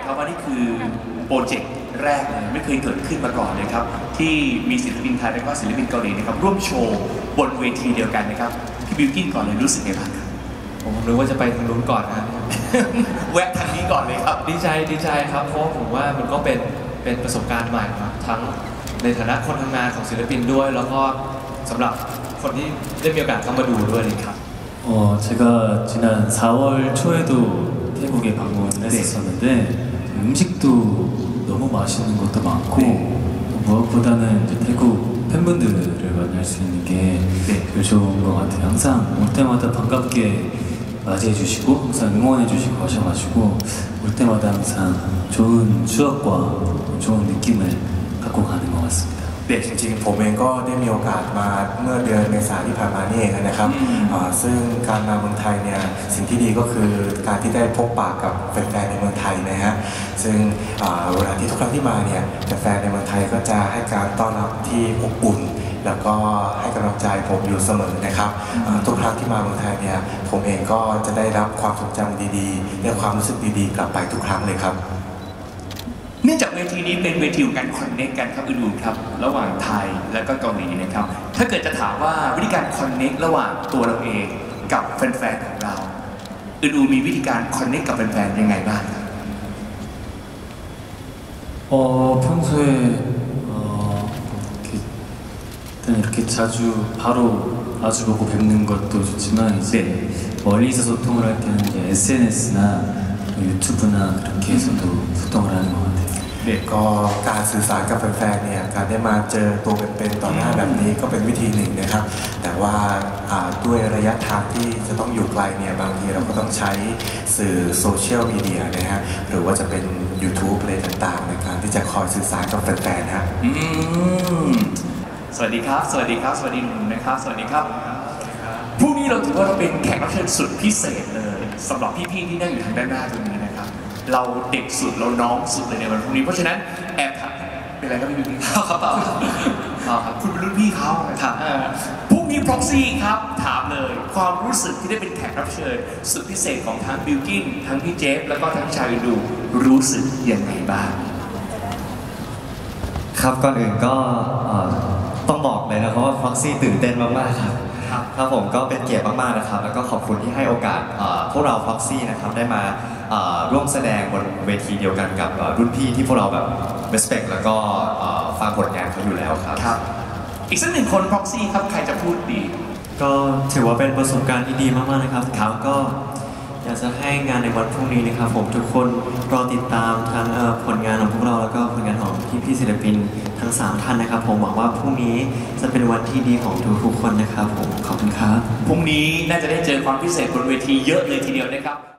ครับว่านี่คือโปรเจกต์แรกเลยไม่เคยเกิดขึ้นมาก่อนเลยครับที่มีศิลปินไทยและก็ศิลปินเกาหลีนะครับร่วมโชว์บนเวทีเดียวกันนะครับพี่บิวกิ้นก่อนเลยรู้สึกไงบ้างครับผมรู้ว่าจะไปทางนู้นก่อนนะแวะทางนี้ก่อนเลยครับดีใจครับเพราะผมว่ามันก็เป็นประสบการณ์ใหม่ครับทั้งในฐานะคนทำงานของศิลปินด้วยแล้วก็สำหรับคนที่ได้มีโอกาสเข้ามาดูด้วยเลยครับ 제가 지난 4월 초에도 태국에 방문을 했었는데 음식도 너무 맛있는 것도 많고 무엇보다는 이제 태국 팬분들을 만날 수 있는 게 제일 좋은 것 같아요. 항상 올 때마다 반갑게 맞이해 주시고 항상 응원해 주시고 하셔가지고 올 때마다 항상 좋은 추억과 좋은 느낌을 갖고 가는 것 같습니다. เด็กจริงๆผมเองก็ได้มีโอกาสมาเมื่อเดือนเมษายนที่ผ่านมานี่เองนะครับซึ่งการมาเมืองไทยเนี่ยสิ่งที่ดีก็คือการที่ได้พบปะกับแฟนๆในเมืองไทยนะฮะซึ่งเวลาที่ทุกครั้งที่มาเนี่ยแฟนๆในเมืองไทยก็จะให้การต้อนรับที่อบอุ่นแล้วก็ให้กำลังใจผมอยู่เสมอนะครับทุกครั้งที่มาเมืองไทยเนี่ยผมเองก็จะได้รับความทรงจำดีๆและความรู้สึกดีๆกลับไปทุกครั้งเลยครับเนื่องจากเวทีนี้เป็นเวทีของการคอนเนคกันครับอื่นๆครับระหว่างไทยและก็เกาหลีนะครับถ้าเกิดจะถามว่าวิธีการคอนเนคระหว่างตัวเราเองกับแฟนๆของเราอื่นๆมีวิธีการคอนเนคกับแฟนๆยังไงบ้างครับ 평소에 이렇게 자주 바로 마주보고 뵙는 것도 좋지만 이제 멀리서 소통을 할 때는 이제 SNS나 유튜브나 그렇게 해서도 소통을 하는 것 같아요. ก็การสื่อสารกับแฟนๆเนี่ยการได้มาเจอตัวเป็นๆต่อหน้าแบบนี้ก็เป็นวิธีหนึ่งนะครับแต่ว่าด้วยระยะทางที่จะต้องอยู่ไกลเนี่ยบางทีเราก็ต้องใช้สื่อโซเชียลมีเดียนะฮะหรือว่าจะเป็น YouTube อะไรต่างๆในการที่จะคอยสื่อสารกับแฟนๆฮะสวัสดีครับสวัสดีครับสวัสดีหนุ่มนะครับสวัสดีครับพรุ่งนี้เราถือว่าเราเป็นแขกรับเชิญสุดพิเศษเลยสำหรับพี่ๆที่นั่งอยู่ทางด้านหน้าตรงนี้นะครับเราเด็กสุดเราน้องสุดเลยในวันพรุ่งนี้เพราะฉะนั้นแอบถามเป็นอะไรครับพี่บิ๊กครับเปล่าครับคุณเป็นรุ่นพี่เขาครับพรุ่งนี้พ็อกซี่ครับถามเลยความรู้สึกที่ได้เป็นแขกรับเชิญสุดพิเศษของทั้งบิลกิ้นทั้งพี่เจฟแล้วก็ทั้งชาวอินดูรู้สึกยังไงบ้างครับก่อนอื่นก็ต้องบอกเลยนะครับว่าพ็อกซี่ตื่นเต้นมากๆครับครับผมก็เป็นเกียรติมากๆนะครับแล้วก็ขอบคุณที่ให้โอกาสพวกเราพ็อกซี่นะครับได้มาร่วมแสดงบนเวทีเดียวกันกับรุ่นพี่ที่พวกเราแบบ respect แล้วก็ฟังผลงานเขาอยู่แล้วครับอีกสักหนึ่งคนพ็อกซี่ครับใครจะพูดดีก็ถือว่าเป็นประสบการณ์ที่ดีมากๆนะครับก็อยากจะให้งานในวันพรุ่งนี้นะครับผมทุกคนรอติดตามทั้งผลงานของพวกเราแล้วก็ผลงานของพี่ศิลปินทั้ง3ท่านนะครับผมหวังว่าพรุ่งนี้จะเป็นวันที่ดีของทุกคนนะครับผมขอบคุณครับพรุ่งนี้น่าจะได้เจอความพิเศษบนเวทีเยอะเลยทีเดียวนะครับ